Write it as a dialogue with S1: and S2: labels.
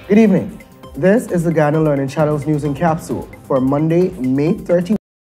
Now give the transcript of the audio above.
S1: Good evening. This is the Ghana Learning Channel's News in Capsule for Monday, May 31.